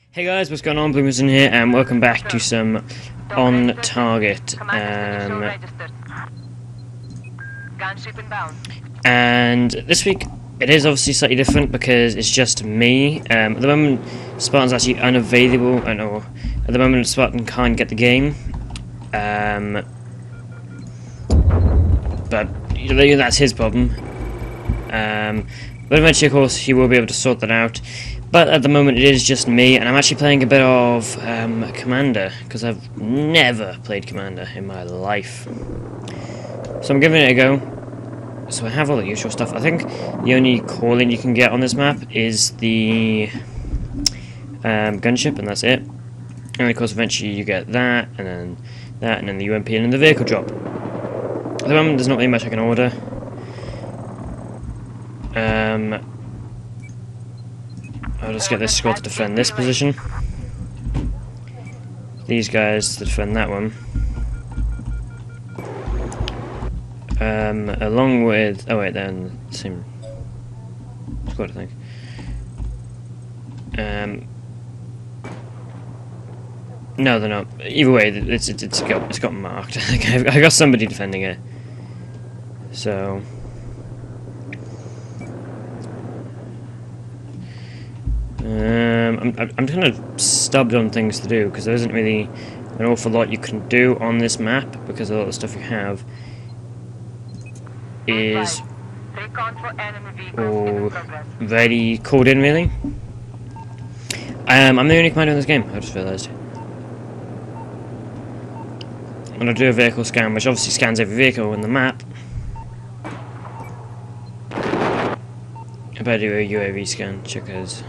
Hey guys, what's going on? Bloomerson here, and welcome back to some On Target. And this week it is obviously slightly different because it's just me. At the moment, Spartan's actually unavailable. I know. At the moment, Spartan can't get the game. But that's his problem. But eventually, of course, he will be able to sort that out. But at the moment, it is just me, and I'm actually playing a bit of Commander, because I've never played Commander in my life. So I'm giving it a go. So I have all the usual stuff. I think the only calling you can get on this map is the gunship, and that's it. And of course, eventually you get that, and then that, and then the UMP, and then the vehicle drop. At the moment, there's not really much I can order. I'll just get this squad to defend this position. These guys to defend that one. Along with... oh wait, they're in the same squad, I think. No, they're not. Either way, it's got marked. I got somebody defending it. So... I'm kind of stubbed on things to do because there isn't really an awful lot you can do on this map because a lot of the stuff you have is already called in, really. I'm the only commander in this game, I just realised. And I'll do a vehicle scan, which obviously scans every vehicle in the map. I better do a UAV scan, checkers.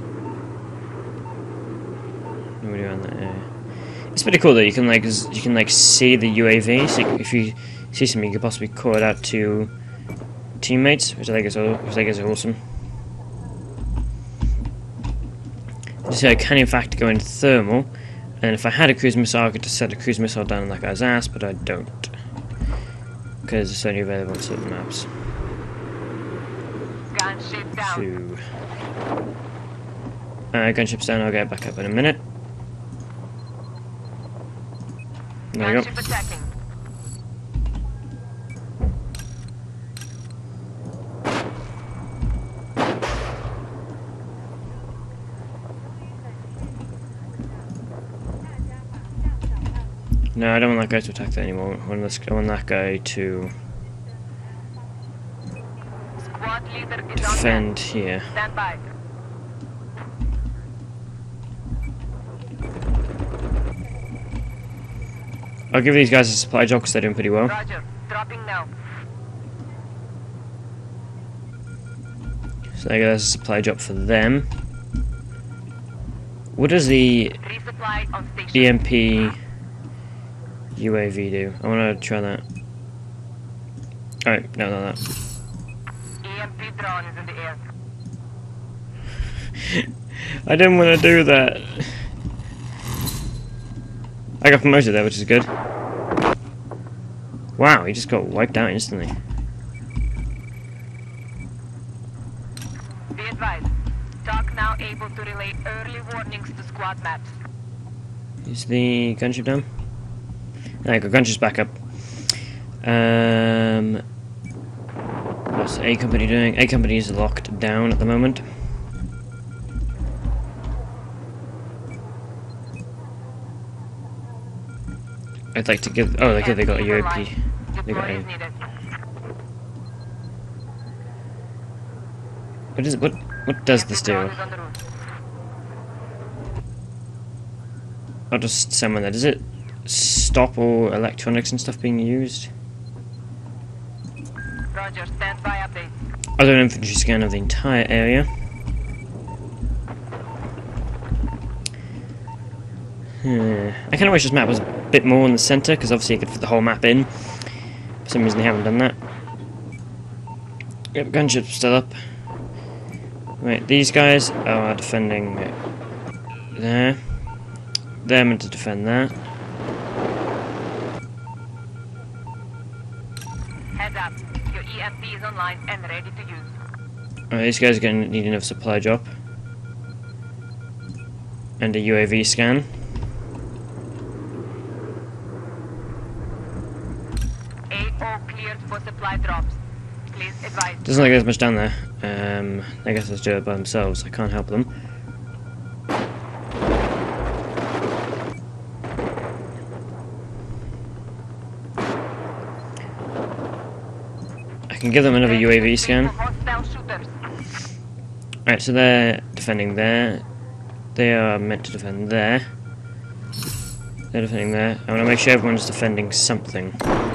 Nobody around that area. It's pretty cool though. You can see the UAV. So if you see something, you could possibly call it out to teammates, which I think is awesome. So I can in fact go into thermal, and if I had a cruise missile, I could just set a cruise missile down on that guy's ass, but I don't because it's only available on certain maps. Gunship down. Gunship's down. I'll get back up in a minute. There you go. Attacking. No, I don't want that guy to attack that anymore. I want that guy to Squad leader is defend on here. stand by. I'll give these guys a supply drop because they're doing pretty well. Roger. Dropping now. So there goes a supply drop for them. What does the Resupply on station. EMP UAV do? I want to try that. Alright, no, not that. EMP drone is in the air. I didn't want to do that. I got promoted there, which is good. Wow, he just got wiped out instantly. Be advised. TOC now able to relay early warnings to squad maps. Is the gunship down? I got gunship's back up. What's A company doing? A company is locked down at the moment. I'd like to give. Oh, they got a UAP. They got a. What does this do? I'll just summon that. Does it stop all electronics and stuff being used? Roger, stand by update. I'll do an infantry scan of the entire area. I kind of wish this map was a bit more in the centre, because obviously I could fit the whole map in. For some reason they haven't done that. Yep, gunship's still up. Wait, these guys are defending there. They're meant to defend that. Heads up. Your EMP is online and ready to use. Alright, these guys are going to need another supply drop. And a UAV scan. AO cleared for supply drops. Please advise. Doesn't look like there's much down there. I guess let's do it by themselves. I can't help them. I can give them another UAV scan. Hostile shooters. Alright, so they're defending there. They are meant to defend there. They're defending there. I want to make sure everyone's defending something.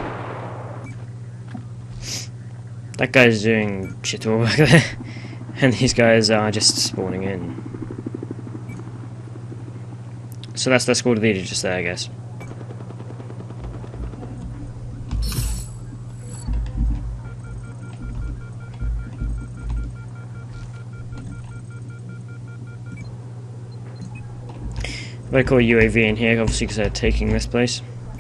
That guy's doing shit all back there. And these guys are just spawning in. So that's their squad leader just there, I guess. If I call UAV in here, obviously because they're taking this place.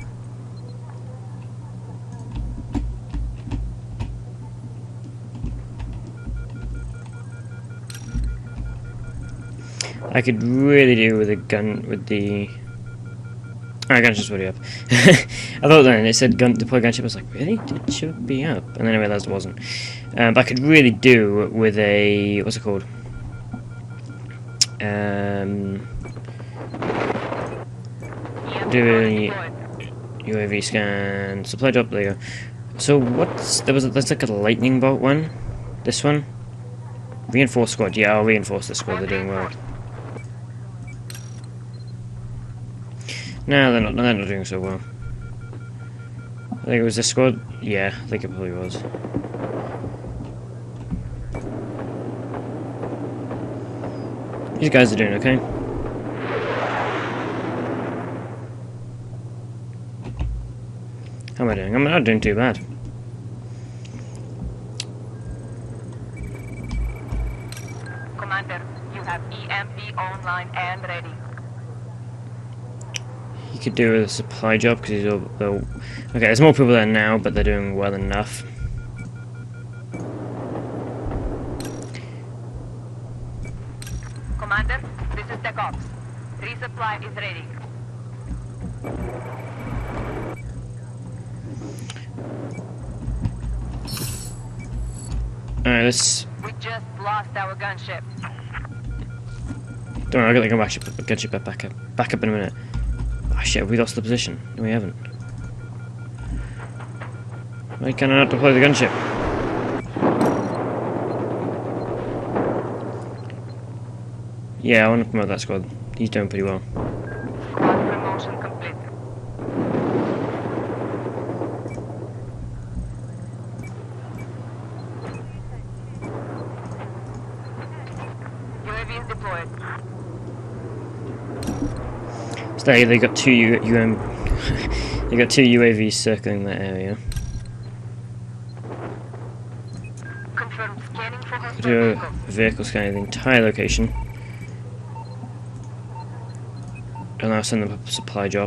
I could really do with a gun, with the... Oh, gun's just already up. I thought then it said gun, deploy gunship, I was like, really? It should be up. And then I realised it wasn't. But I could really do with a... What's it called? Do a UAV scan, supply drop, there you go. So what's... There's like a lightning bolt one. This one. Reinforce squad, yeah, I'll reinforce the squad, they're doing well. No, they're not doing so well. I think it was this squad. Yeah, I think it probably was. These guys are doing okay. How am I doing? I'm not doing too bad. Commander, you have EMP online and ready. He could do a supply job because he's all... Okay, there's more people there now, but they're doing well enough. Commander, this is the Ops. Resupply is ready. Alright, let's... We just lost our gunship. Don't worry, I'll get the gunship back up in a minute. Oh shit, we lost the position. No, we haven't. Why can I not deploy the gunship? Yeah, I want to promote that squad. He's doing pretty well. Squad promotion complete. UAV is deployed. So they got two they got two UAVs circling that area. Confirmed scanning for hostile Do vehicles. a vehicle scanning the entire location. And I'll send them a supply drop.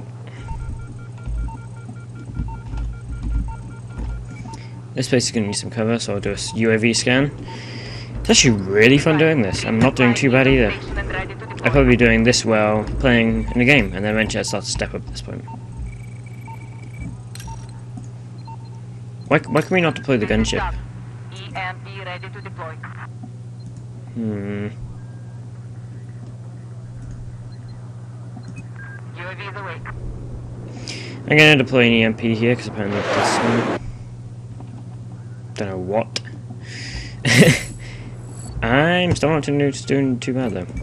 This place is going to need some cover, so I'll do a UAV scan. It's actually really fun doing this. I'm not doing too bad either. I'll probably be doing this well playing in a game, and then eventually I'll start to step up at this point. Why can we not deploy the gunship? EMP ready to deploy. UAV is away. I'm going to deploy an EMP here, because apparently this one... Don't know what. I'm still not doing too bad though.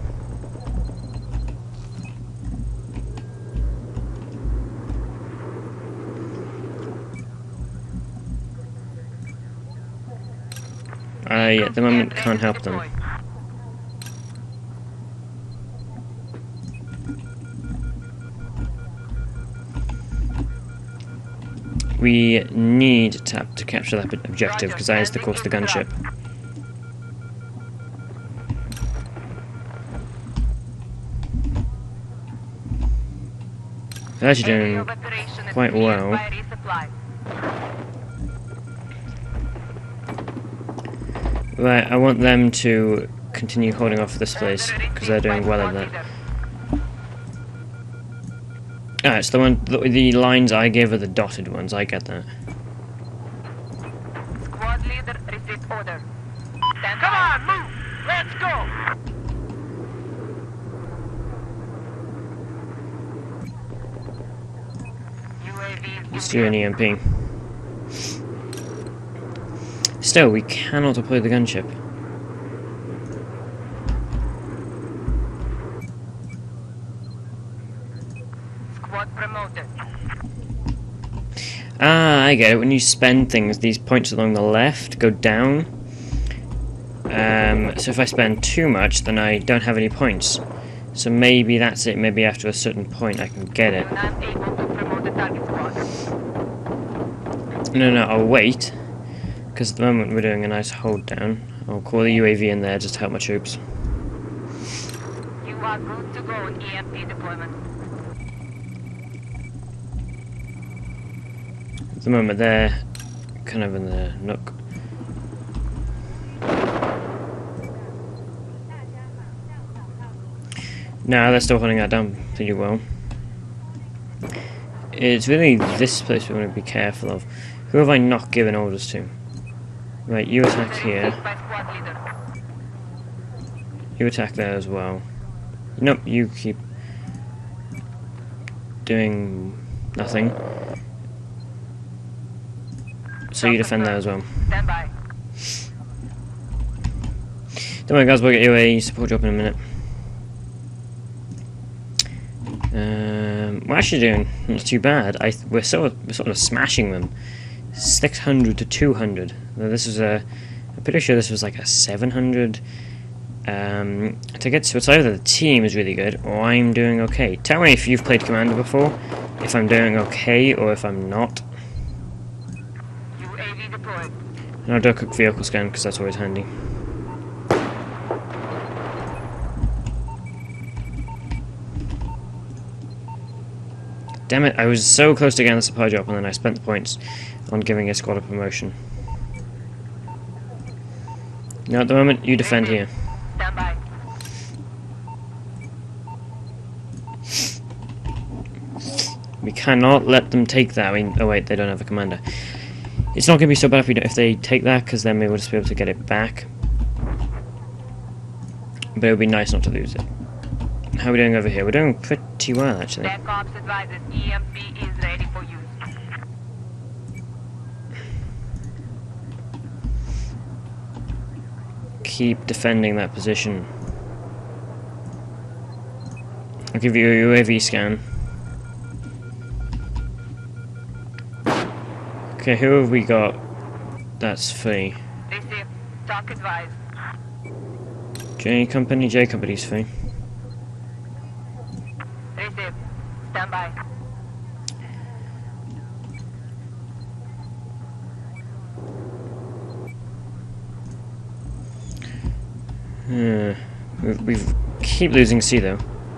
I at the moment can't help them. We need to capture that objective because that is the course of the gunship. They're actually doing quite well. Right, I want them to continue holding off this place because they're doing well in that. Ah, it's the lines I gave are the dotted ones, I get that. Squad leader received order. Stand Come by. on, move! Let's go! UAV Let's do an EMP. Still, we cannot deploy the gunship. Squad promoted. Ah, I get it. When you spend things, these points along the left go down. So if I spend too much, then I don't have any points. So maybe that's it. Maybe after a certain point I can get it. Not able to promote the target squad. No, I'll wait. Because at the moment we're doing a nice hold down. I'll call the UAV in there just to help my troops. You are good to go in EMP deployment. At the moment they're kind of in the nook. No, they're still holding that down pretty well. It's really this place we want to be careful of. Who have I not given orders to? Right, you attack here. By squad leader. You attack there as well. Nope, you keep doing nothing. So you defend there as well. Stand by. Don't worry guys, we'll get you a support drop in a minute. We're actually doing not too bad. We're sort of smashing them. 600 to 200. Now this is I'm pretty sure this was like a 700. To get to, it's either the team is really good or I'm doing okay. Tell me if you've played Commander before, if I'm doing okay or if I'm not. UAV deployed. And I'll do a quick vehicle scan because that's always handy. Damn it, I was so close to getting the supply drop and then I spent the points on giving a squad a promotion. Now at the moment, you defend here. Stand by. We cannot let them take that. I mean, oh wait, they don't have a commander. It's not going to be so bad if they take that, because then we will just be able to get it back. But it would be nice not to lose it. How are we doing over here? We're doing pretty well, actually. Tech Ops advises EMP is ready for use. Keep defending that position. I'll give you a UAV scan. Okay, who have we got? That's free. Receive. Talk advised. J Company's free. Receive. Stand by. We keep losing C though.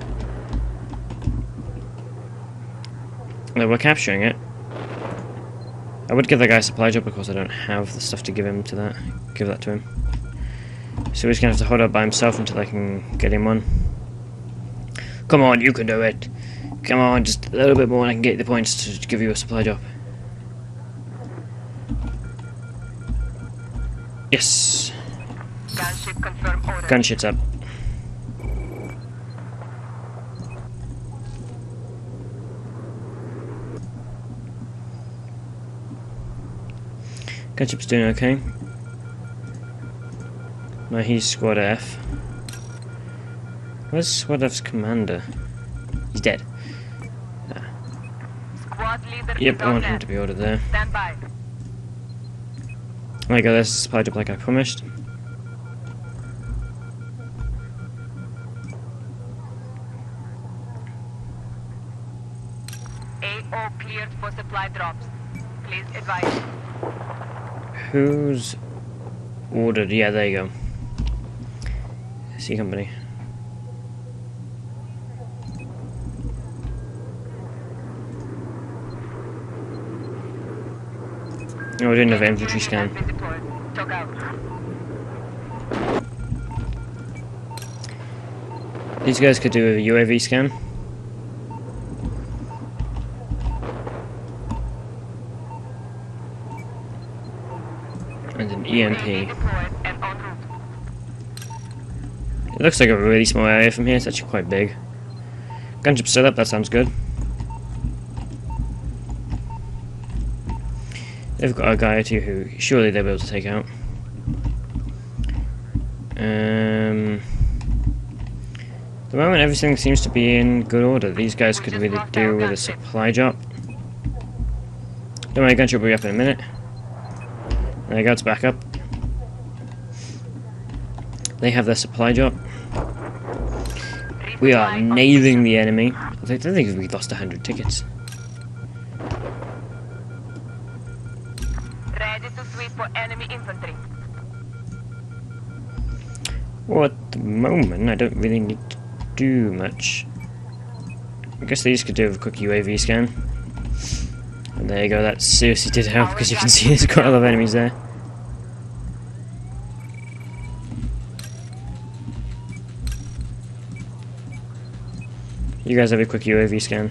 No, we're capturing it. I would give that guy a supply drop because I don't have the stuff to give him to that. Give that to him. So he's gonna have to hold up by himself until I can get him one. Come on, you can do it. Come on, just a little bit more and I can get the points to give you a supply drop. Yes. Gunship confirm order. Gunship's up. Gunship's doing okay. No, he's Squad F. Where's Squad F's commander? He's dead. Squad leader Yep, is I on want him net. to be ordered there. Stand by. There you go, there's the supply drop like I promised. AO cleared for supply drops. Please advise. Who's ordered? Yeah, there you go. C Company. No, we didn't have infantry scan. Has been deployed. Talk out. These guys could do a UAV scan. EMP. UAV deployed and en route. It looks like a really small area from here. It's actually quite big. Gunship set up. That sounds good. They've got a guy or two who surely they'll be able to take out. At the moment, everything seems to be in good order. These guys could really do with a supply drop. Don't worry, gunship will be up in a minute. There you go, it's back up. They have their supply drop. We are nailing the enemy. I don't think we lost 100 tickets. Ready to sweep for enemy infantry. Well, at the moment, I don't really need to do much. I guess they just could do a quick UAV scan. And there you go, that seriously did help, because you can see there's quite a lot of enemies there. You guys have a quick UAV scan.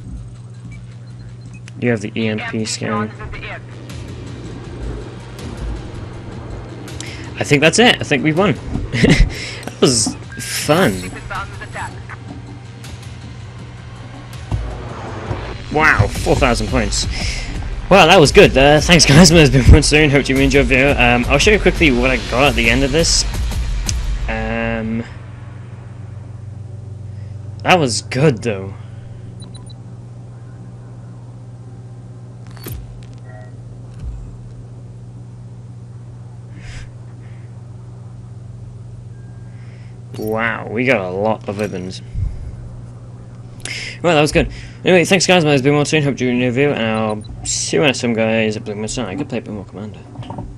You have the EMP scan. I think that's it. I think we've won. That was fun. Wow, 4,000 points. Well, that was good. Thanks guys, it's been one soon. Hope you enjoyed the video. I'll show you quickly what I got at the end of this. That was good though. Wow, we got a lot of ribbons. Well, that was good. Anyway, thanks guys, it's been one soon. Hope you enjoyed the video, and I'll see you next time guys. I could play a bit more Commander.